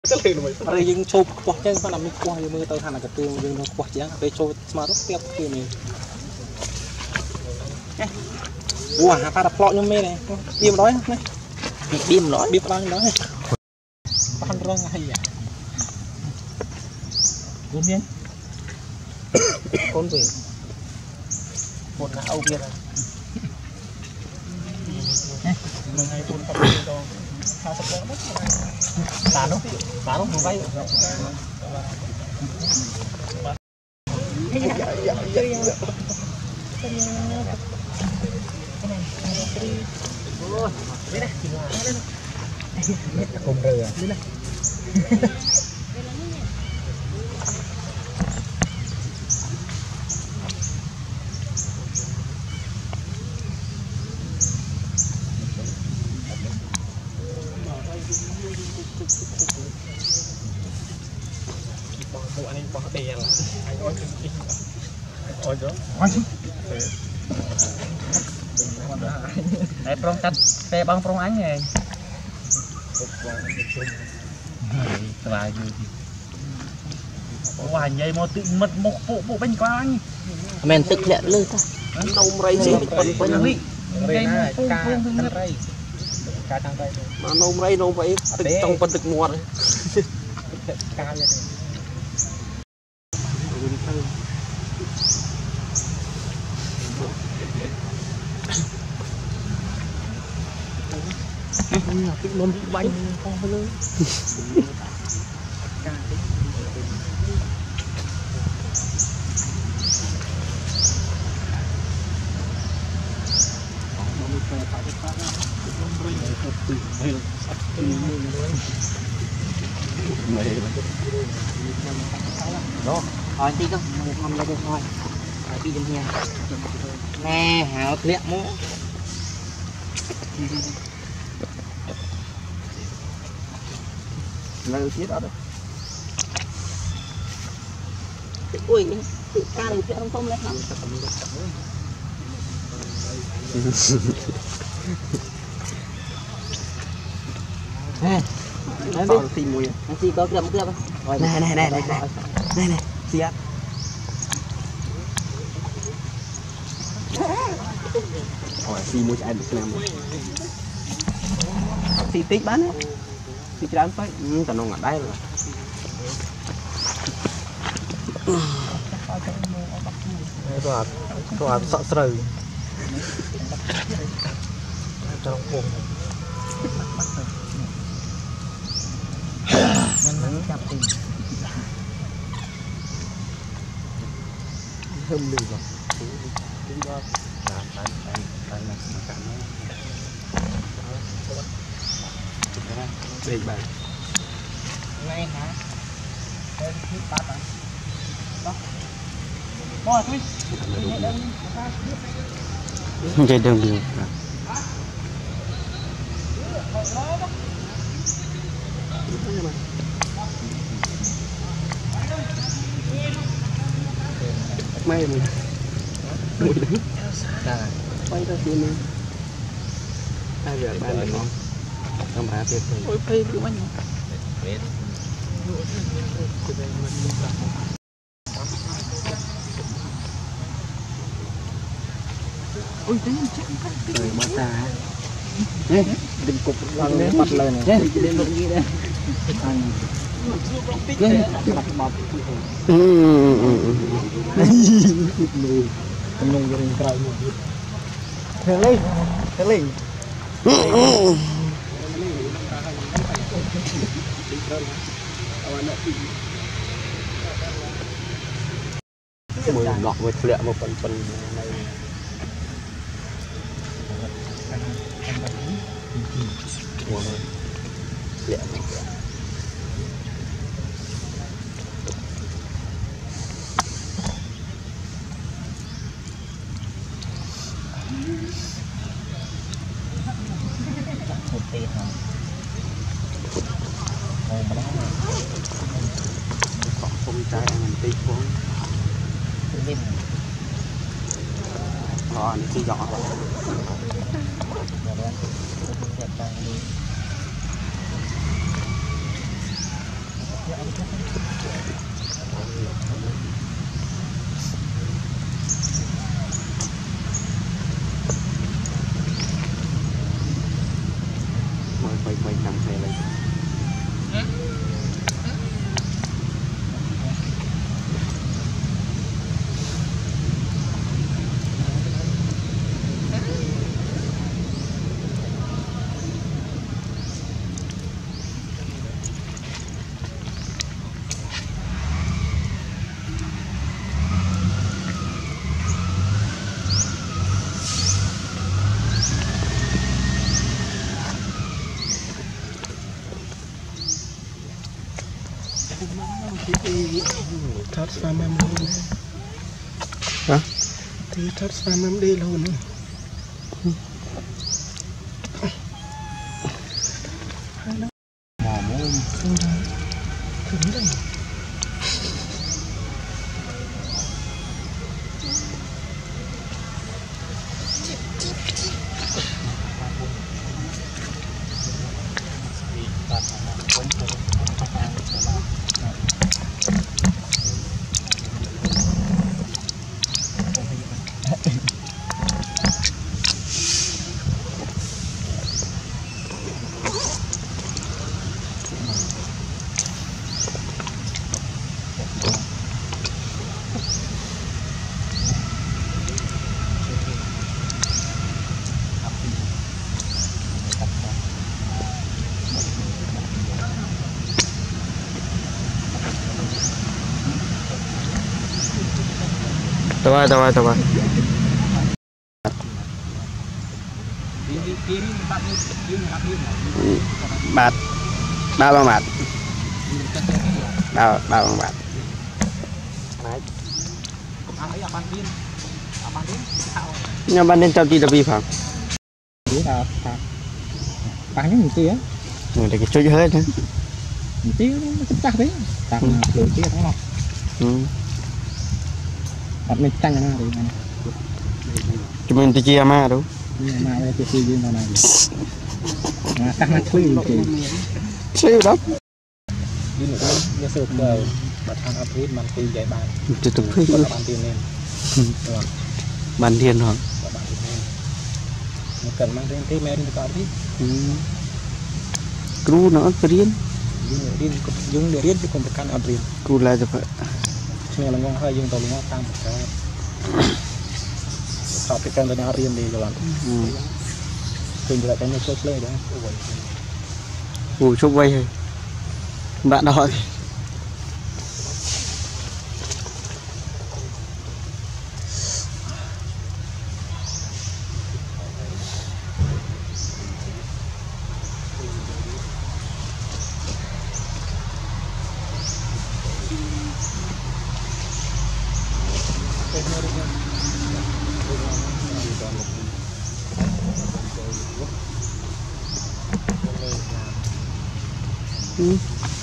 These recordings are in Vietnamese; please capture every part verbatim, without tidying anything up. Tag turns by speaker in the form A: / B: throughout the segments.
A: rồi dừng chụp quạt chân con làm mình quạt dừng mưa tao thằng là cái tiêu dừng nó quạt chân để chụp smart rất tiếp tiêu này wow hả ta đập lọ như mê này bìm đói này bìm đói bìm đói đói con rong hay à con miếng con về một là âu kia rồi mười ngày con tập cho hai sắp đến bán không bán không vay cùng rồi bộ anh bỏ đè là anh ơi ôi đó này prong cắt xe băng prong ánh này là gì hoài vậy mà tự mất một bộ bộ bánh qua anh men tức lẹ lư ta nông rây gì bánh bánh đi gây mà phun phun phun rây mà nông rây nông vậy tức trong phân tức muộn cao vậy cái nón bánh con hơi lớn đó thôi tí con một năm là được thôi đi đến nhà nè hảo liệm mũ lời tiết đó đấy ui tự ca được chuyện không không lên lắm nè nói đi xì mùi xì có cầm cướp không này này này này này này này xì á hỏi xì mùi chạy được làm xì tích bán á xì trắng phải ừ, tao nông ở đây rồi rồi rồi sợ sờ trong cuồng nên chặt tìm thơm lì rồi chúng ta làm tay tay tay này cắn nó đây bạn ngay hả đây thứ ba bạn đó bỏ thôi dây đường đường may mình mùi đứng quay ra kia mình hai giờ ba lần ngon không phải việc ôi phê cứ anh ôi thế chết rồi mà ta nè đừng cục lần đấy mặt lên này đừng đụng gì đây anh cái mặt bọt ừ ừ ừ nung cái cây một chút thế lên thế lên mùi ngọt với lẹ một phần phần này lẹ một tiền hả? Ồ mà đó mà không trái mình tí xuống đi rồi nó chỉ dọn rồi quay quay cắm xe lên thắt sao mắm luôn hả thì thắt sao mắm đi luôn mò môn không đó thử đây tawar tawar tawar bát ba bằng bát ba ba bằng bát nhưng ban đêm trong chi là vi phạm
B: bán những tí á
A: người ta cái chơi hết nữa
B: tí nó chắc đấy tặng lưỡi tí đúng không mình tăng ra đi
A: chúng mình thì chia ma đúng
B: mà đây thì chia như này mà tăng nó chui thì
A: siêu đó
B: đi nữa nó sụp đầu bật hàng áp huyết bàn tiền giải bàn
A: từ từ phi
B: bàn tiền lên
A: bàn tiền hả
B: mình cần mang đến cái men đi vào đi
A: cú nó cái riêng
B: riêng dùng để riêng chứ còn cần áp riêng
A: cú làจะphải
B: นี่เรางงให้ยิงตัวลงว่าตามแต่สอบไปกันตัวนี้เรียนดีกว่าถึงจะได้ไม่ช่วยเลยนะ
A: ủa chụp vay hay bạn đòi ừ.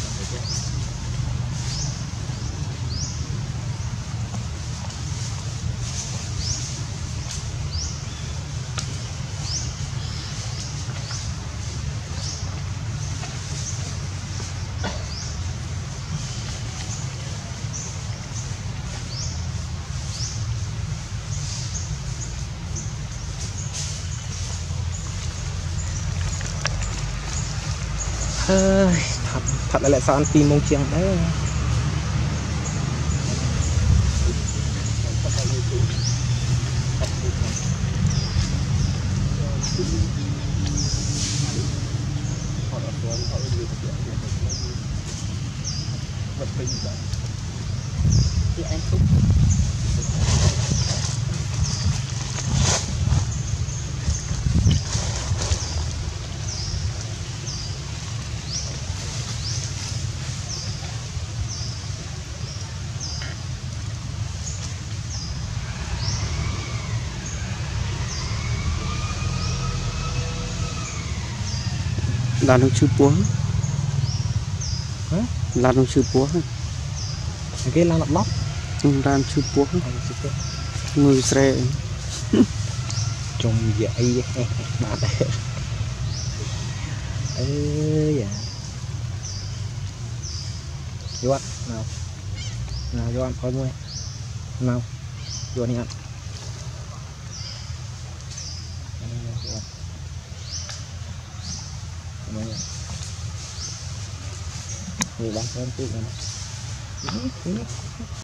B: thật thật là lại sao ăn pin mông chiêng đấy
A: là nó chưa búa là nó chưa búa
B: cái lan lọc lóc
A: ra chưa búa người xe
B: trông vậy bà đây ơi vô ăn nào nào vô ăn coi mua nào vô đi ăn người bán thêm chút nữa